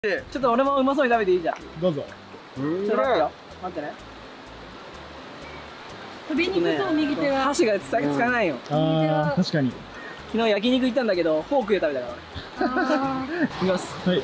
ちょっと俺もうまそうに食べていいじゃん。 どうぞ。 ちょっと待ってよ。待ってね。 飛びにくそう、右手は。 箸が使えないよ。 ああ、確かに。 昨日焼肉行ったんだけど、フォークで食べたから。いきます。 はい。